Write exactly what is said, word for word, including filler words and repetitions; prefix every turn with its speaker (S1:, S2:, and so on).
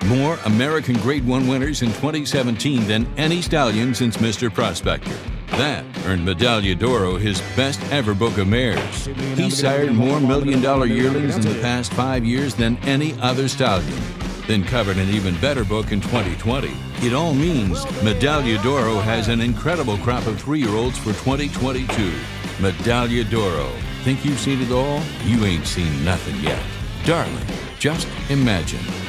S1: More American Grade one winners in twenty seventeen than any stallion since Mister Prospector. That earned Medaglia d'Oro his best ever book of mares. He sired more million-dollar yearlings in the past five years than any other stallion, then covered an even better book in twenty twenty. It all means Medaglia d'Oro has an incredible crop of three-year-olds for twenty twenty-two. Medaglia d'Oro. Think you've seen it all? You ain't seen nothing yet. Darley, just imagine.